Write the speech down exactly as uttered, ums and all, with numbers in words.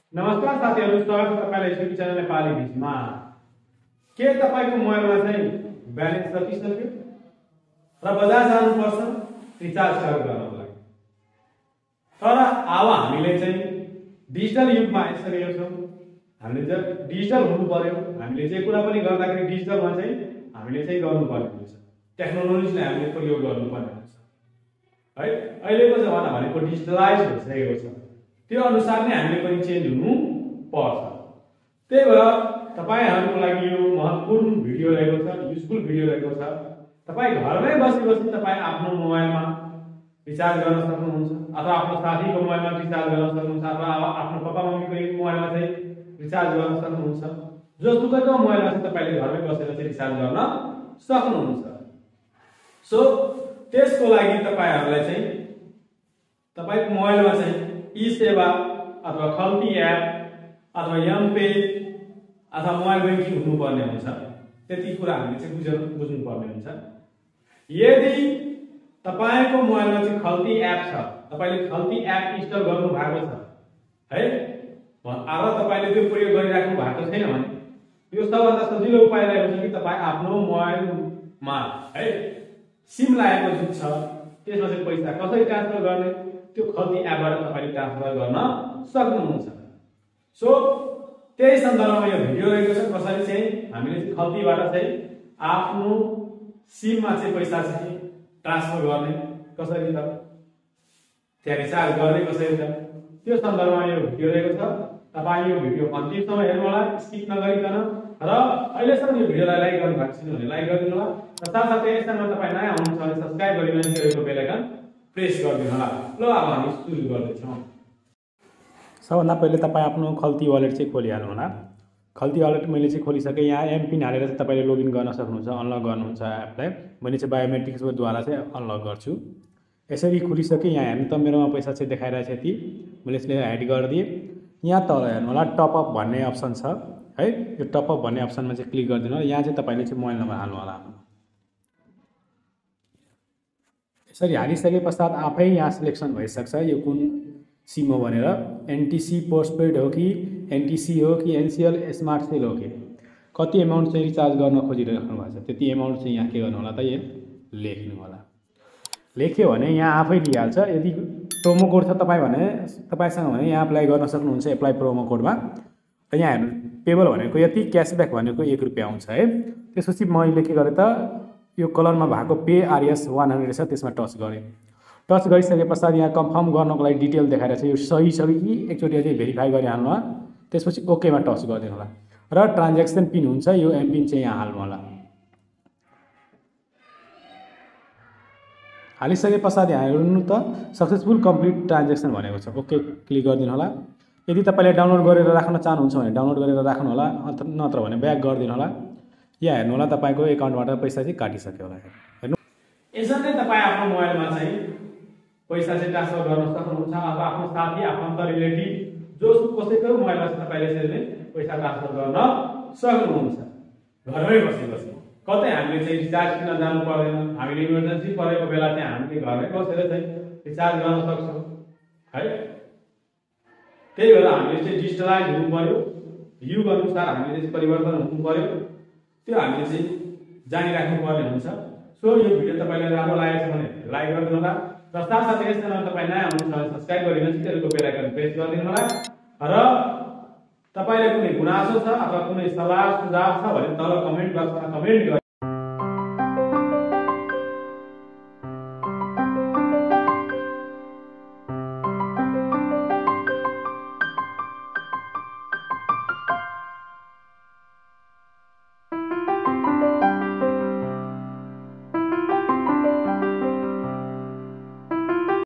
नमस्कार साथीहरु, स्वागत छ तपाईलाई युट्युब च्यानल नेपाली भिजमा। के तपाईको मोबाइलमा चाहिँ ब्यालेन्स सकिसक्यो र बजार जानुपर्छ रिचार्ज गर्नको लागि? तर अब हामीले चाहिँ डिजिटल युगमा आइसकेका छौं। हामीले चाहिँ डिजिटल हुनु पर्यो। हामीले जे कुरा पनि गर्दाखेरि डिजिटलमा चाहिँ हामीले चाहिँ गर्नुपर्ने हुन्छ। टेक्नोलोजीलाई हामीले प्रयोग गर्नुपर्ने हुन्छ। है, अहिलेको जमाना भनेको डिजिटलाइज भइसकेको छ। त्यो अनुसार नै हामीले पनि चेन्ज हुनु पर्छ। त्यही भएर तपाईहरुको लागि यो महत्त्वपूर्ण भिडियो रहेको छ, युजफुल भिडियो रहेको छ। तपाई घरमै बसी बसी तपाई आफ्नो मोबाइलमा रिचार्ज गर्न सक्नुहुन्छ, अथवा आफ्नो साथीको मोबाइलमा रिचार्ज गर्न सक्नुहुन्छ, अथवा आफ्नो पप्पा मम्मीको मोबाइलमा चाहिँ रिचार्ज गर्न सक्नुहुन्छ। जोसुकैको मोबाइलमा चाहिँ तपाईले घरमै बसेर चाहिँ रिचार्ज गर्न सक्नुहुन्छ। सो त्यसको लागि तपाईहरुलाई चाहिँ तपाईको मोबाइलमा चाहिँ ई सेवा अथवा खल्ती एप अथवा एम पे अथवा मोबाइल बैंकिङ हुनुपर्ने हुन्छ। त्यति कुरा हामीले चाहिँ बुझ्नु बुझ्नु पर्ने हुन्छ। यदि तपाईको मोबाइलमा चाहिँ खल्ती एप छ, तपाईले खल्ती एप इन्स्टल गर्नु भएको छ है, अब तपाईले त्यो प्रयोग गरिराख्नु भएको छैन भने यो सबभन्दा सजिलो उपाय रहेको छ कि तपाई आफ्नो मोबाइलमा है सिम लागेको जुन छ त्यसमा चाहिँ पैसा कसरी ट्रान्सफर गर्ने त्यो खल्ती एपबाट तपाईले ट्रान्सफर गर्न सक्नुहुन्छ। सो त्यही सन्दर्भमा यो भिडियो रहेको छ। कसरी चाहिँ हामीले चाहिँ खल्तीबाट चाहिँ आफ्नो सिममा चाहिँ पैसा चाहिँ ट्रान्सफर गर्ने कसरी त त्यहाँ रिचार्ज गर्ने कसरी त त्यो सन्दर्भमा यो भिडियो रहेको छ। तपाई यो भिडियो अन्तिमसम्म हेर्नु होला, स्किप नगरिकन। र अहिलेसम्म यो भिडियोलाई लाइक गर्नु भएको छैन भने लाइक गरिदिनु होला। र साथसाथै यसमा तपाई नयाँ हुनुहुन्छ भने सब्स्क्राइब गरिदिनु अनि त्यसको बेल आइकन प्रेस गरिदिनु होला। ल अब हामी सुरु गर्दैछौँ। सबभन्दा पहिले तपाई आफ्नो खल्ती वालेट चाहिँ खोलिहाल्नु होला। खल्ती वालेट मैले चाहिँ खोलिसके। यहाँ एम पिन हालेर चाहिँ तपाईले लगइन गर्न सक्नुहुन्छ, अनलक गर्नुहुन्छ एपलाई। मैले चाहिँ बायोमेट्रिक्सको द्वारा चाहिँ अनलक गर्छु। यसरी खुलिसके। यहाँ हेर्नु त मेरोमा पैसा चाहिँ देखाइरहेछ यति। मैले यसले हाइड गरिदिए। यहाँ तल हेर्नु होला टप अप भन्ने अप्सन छ है। यो टप अप भन्ने अप्सनमा चाहिँ क्लिक गरिदिनु होला। यहाँ चाहिँ तपाईले चाहिँ मोबाइल नम्बर हाल्नु होला आफ्नो। यसरी हालिसके पश्चात आफै यहाँ सिलेक्सन भइसक्छ यो कुन सिम हो भनेर। एनटीसी पोस्टपेड हो कि एनटीसी हो कि एनसीएल स्मार्ट सेल हो कि कति एमाउन्ट चाहिँ रिचार्ज गर्न खोजिराख्नु भएको छ त्यति एमाउन्ट चाहिँ यहाँ के गर्नु होला त यो लेख्नु होला। लेख्यो भने यहाँ आफै दिइहाल्छ। यदि प्रोमो कोड छ तपाईँ भने तपाईसँग भने यहाँ अप्लाई गर्न सक्नुहुन्छ एप्लाई प्रोमो कोडमा। र यहाँ हेर्नु पेबल भनेको यति, क्यासब्याक भनेको एक रुपियाँ आउँछ है। त्यसपछि मैले के गरेँ त यो कलरमा भएको पे आरएस वान हन्ड्रेड छ त्यसमा टच गरेँ। टच गरिसके पश्चात यहाँ कन्फर्म गर्नको लागि डिटेल देखाइरहेको छ यो सही छ कि एकचोटि चाहिँ भेरिफाई गरिहाल्नु होला। त्यसपछि ओकेमा टच गरिदिनु होला र ट्रान्ज्याक्सन पिन हुन्छ यो एम पिन चाहिँ यहाँ हाल्नु होला। हालिसके पश्चात यहाँ हेर्नु त सक्सेसफुल कम्प्लिट ट्रान्ज्याक्सन भनेको छ। ओके क्लिक गरिदिनु होला। यदि तपाईले डाउनलोड गरेर राख्न चाहनुहुन्छ भने डाउनलोड गरेर राख्नु होला, नत्र भने ब्याक गरिदिनु होला। यहाँ हेर्नु होला तपाईको एकाउन्टबाट पैसा चाहिँ काटिसक्यो होला। हेर्नु यसरी तपाई आफ्नो मोबाइलमा चाहिँ पैसा चाहिँ ट्रान्सफर गर्न सक्नुहुन्छ अथवा आफ्नो साथी आफन्त रिलेटिभ जो कसैको मोबाइलमा चाहिँ तपाईले यसरी पैसा ट्रान्सफर गर्न सक्नुहुन्छ घरमै बसी बसी। कतै हामीले चाहिँ रिचार्ज किन्न जानु पर्दैन। हामीले इमर्जेन्सी परेको बेला चाहिँ हामीले घरमै बसेर चाहिँ रिचार्ज गर्न सक्छौं है। त्यही भएर हामीले चाहिँ डिजिटलाइज हुनु पर्यो। युग अनुसार हामीले चाहिँ परिवर्तन हुनु पर्यो। त्यो हामीले चाहिँ जानिराख्नु पर्ने हुन्छ। सो यो भिडियो तपाईलाई राम्रो लागेको छ भने लाइक गरिदिनु होला र साथसाथै यस च्यानलमा तपाई नयाँ हुनुहुन्छ भने सब्स्क्राइब गरिदिनु अनि त्यसको बेल आइकन प्रेस गरिदिनु होला। र तपाईलाई कुनै गुनासो छ अथवा कुनै सल्लाह सुझाव छ भने तल कमेन्ट बक्समा कमेन्ट